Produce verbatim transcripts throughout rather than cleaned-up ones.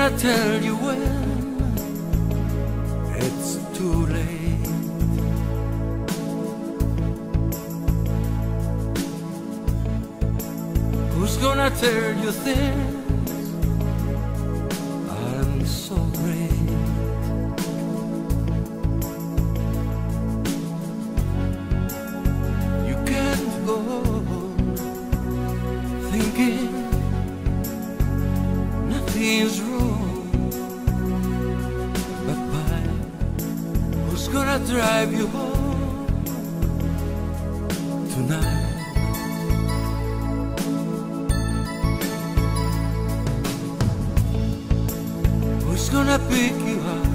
gonna tell you when it's too late? Who's gonna tell you things aren't so great? You can't go thinking nothing's wrong, but by who's gonna drive you home tonight? Who's gonna pick you up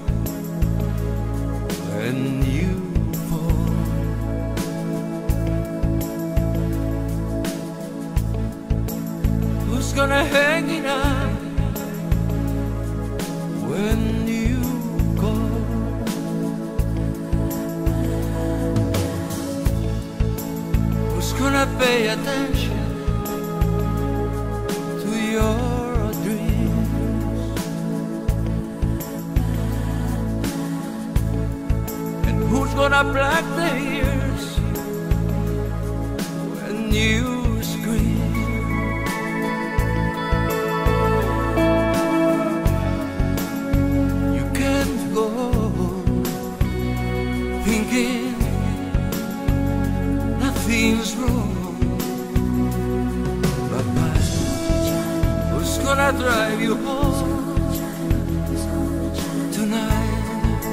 when you fall? Who's gonna hang it up when you go? Who's gonna pay attention to your dreams? And who's gonna black the ears when you scream? Thinking nothing's wrong, but my who's gonna drive you home tonight?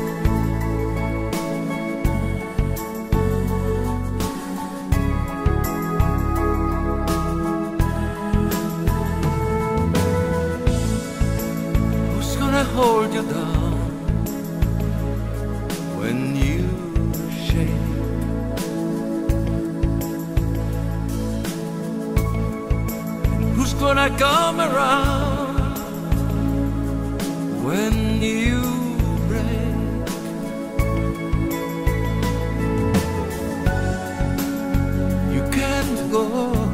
Who's gonna hold you down when you shake? Who's gonna come around when you break? You can't go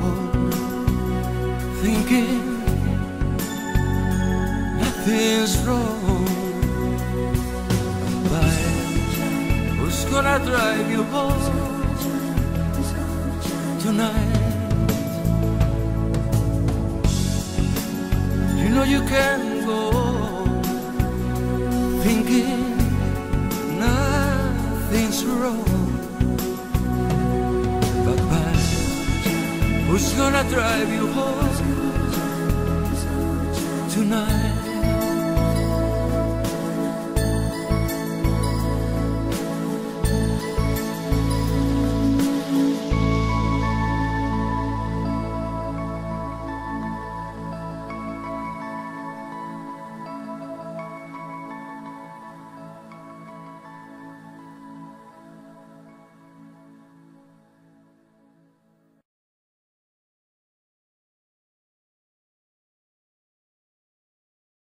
thinking nothing's wrong, who's gonna drive you home tonight? You know you can go thinking nothing's wrong, but by who's gonna drive you home tonight?